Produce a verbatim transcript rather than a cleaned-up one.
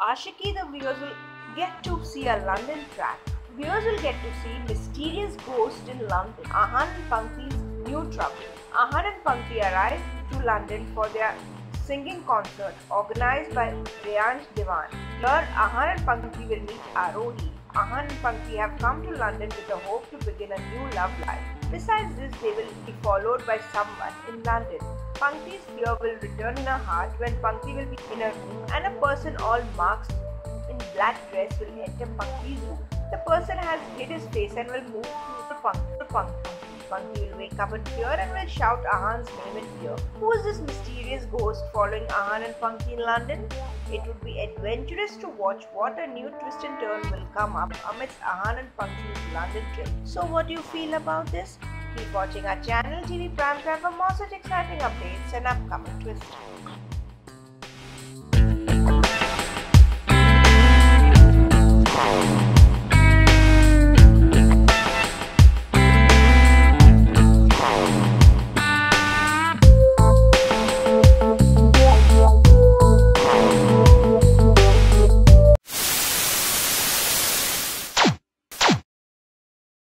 Ashiki, the viewers will get to see a London track. Viewers will get to see mysterious ghost in London. Ahan and Pankti's new trouble. Ahan and Pankti arrive to London for their singing concert organized by Reyansh Dewan. Here, Ahan and Pankti will meet Arohi. Ahan and Pankti have come to London with the hope to begin a new love life. Besides this, they will be followed by someone in London. Pankti's fear will return in her heart when Pankti will be in her room and a person all marked in black dress will enter Pankti's room. The person has hid his face and will move to Pankti. Pankti will wake up in fear and will shout Ahan's name in fear. Who is this mysterious ghost following Ahan and Pankti in London? It would be adventurous to watch what a new twist and turn will come up amidst Ahan and Pankti's London trip. So what do you feel about this? Keep watching our channel T V Prime Time for more such exciting updates and upcoming twists.